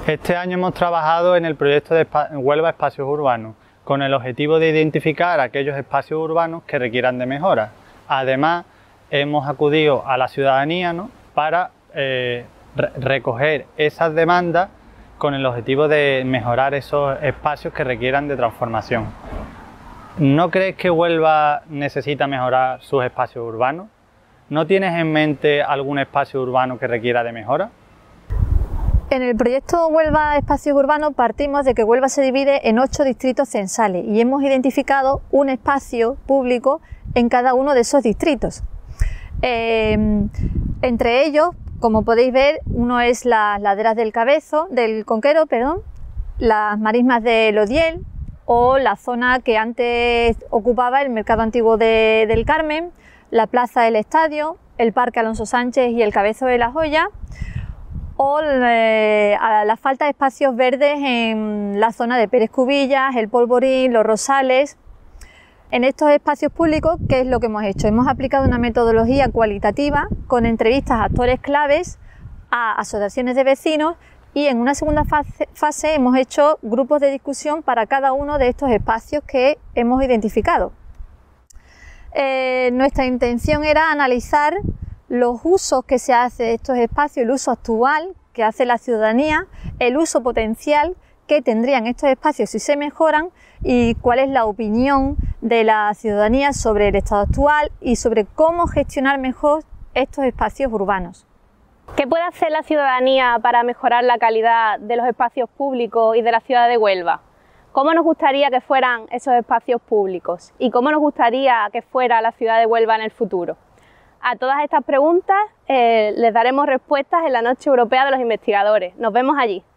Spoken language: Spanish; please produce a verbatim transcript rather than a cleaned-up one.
Este año hemos trabajado en el proyecto de Huelva Espacios Urbanos, con el objetivo de identificar aquellos espacios urbanos que requieran de mejora. Además, hemos acudido a la ciudadanía, ¿no?, para eh, re recoger esas demandas con el objetivo de mejorar esos espacios que requieran de transformación. ¿No crees que Huelva necesita mejorar sus espacios urbanos? ¿No tienes en mente algún espacio urbano que requiera de mejora? En el proyecto Huelva Espacios Urbanos partimos de que Huelva se divide en ocho distritos censales y hemos identificado un espacio público en cada uno de esos distritos. Eh, entre ellos, como podéis ver, uno es las laderas del Cabezo, del Conquero, perdón, las marismas de Lodiel o la zona que antes ocupaba el mercado antiguo de, del Carmen, la plaza del Estadio, el Parque Alonso Sánchez y el Cabezo de la Joya, o eh, a la falta de espacios verdes en la zona de Pérez Cubillas, el Polvorín, los Rosales. En estos espacios públicos, ¿qué es lo que hemos hecho? Hemos aplicado una metodología cualitativa con entrevistas a actores claves, a asociaciones de vecinos, y en una segunda fase, fase hemos hecho grupos de discusión para cada uno de estos espacios que hemos identificado. Eh, nuestra intención era analizar los usos que se hace de estos espacios, el uso actual que hace la ciudadanía, el uso potencial que tendrían estos espacios si se mejoran y cuál es la opinión de la ciudadanía sobre el estado actual y sobre cómo gestionar mejor estos espacios urbanos. ¿Qué puede hacer la ciudadanía para mejorar la calidad de los espacios públicos y de la ciudad de Huelva? ¿Cómo nos gustaría que fueran esos espacios públicos? ¿Y cómo nos gustaría que fuera la ciudad de Huelva en el futuro? A todas estas preguntas eh, les daremos respuestas en la Noche Europea de los Investigadores. Nos vemos allí.